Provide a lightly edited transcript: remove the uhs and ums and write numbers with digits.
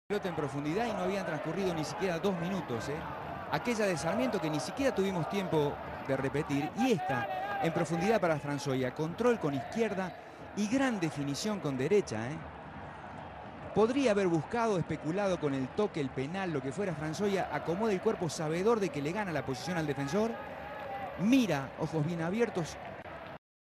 Pelota en profundidad y no habían transcurrido ni siquiera 2 minutos. Aquella de Sarmiento que ni siquiera tuvimos tiempo de repetir. Y esta en profundidad para Franzoia. Control con izquierda y gran definición con derecha. Podría haber buscado, especulado con el toque, el penal, lo que fuera. Franzoia acomoda el cuerpo sabedor de que le gana la posición al defensor. Mira, ojos bien abiertos,